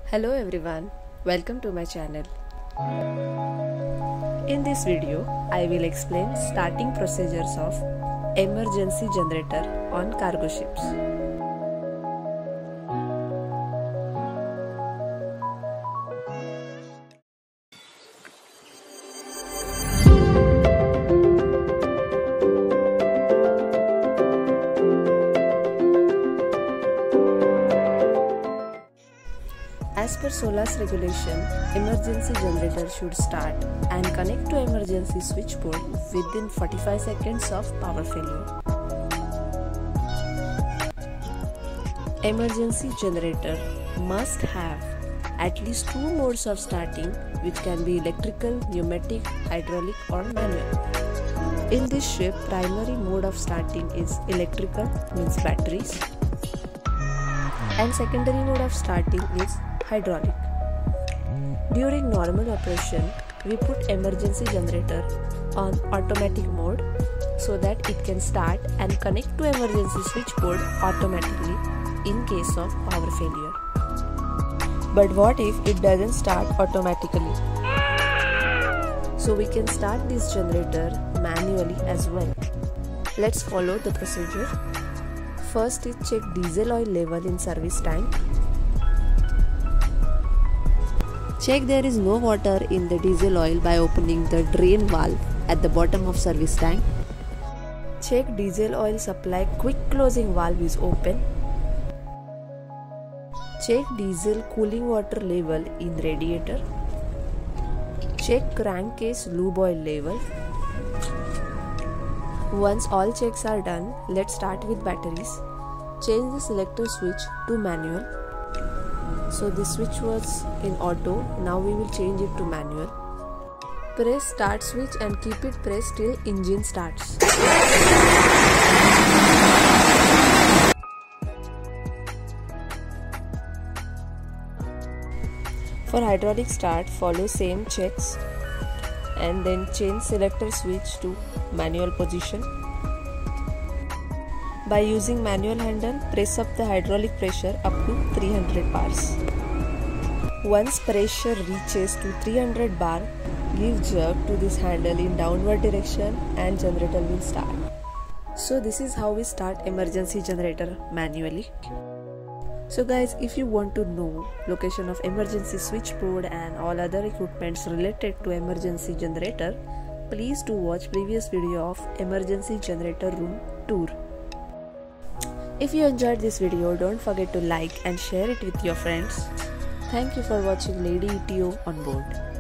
Hello everyone, welcome to my channel. In this video, I will explain starting procedures of emergency generator on cargo ships. As per SOLAS regulation, emergency generator should start and connect to emergency switchboard within 45 seconds of power failure. Emergency generator must have at least two modes of starting, which can be electrical, pneumatic, hydraulic or manual. In this ship, primary mode of starting is electrical, means batteries, and secondary mode of starting is hydraulic. During normal operation, we put emergency generator on automatic mode so that it can start and connect to emergency switchboard automatically in case of power failure. But what if it doesn't start automatically? So we can start this generator manually as well. Let's follow the procedure. First is check diesel oil level in service tank. Check there is no water in the diesel oil by opening the drain valve at the bottom of service tank. Check diesel oil supply quick closing valve is open. Check diesel cooling water level in radiator. Check crankcase lube oil level. Once all checks are done, let's start with batteries. Change the selector switch to manual. So this switch was in auto, now we will change it to manual. Press start switch and keep it pressed till engine starts. For hydraulic start, follow same checks and then change selector switch to manual position. By using manual handle, press up the hydraulic pressure up to 300 bars. Once pressure reaches to 300 bar, give jerk to this handle in downward direction and generator will start. So this is how we start emergency generator manually. So guys, if you want to know location of emergency switchboard and all other equipments related to emergency generator, please do watch previous video of emergency generator room tour. If you enjoyed this video, don't forget to like and share it with your friends. Thank you for watching Lady ETO on board.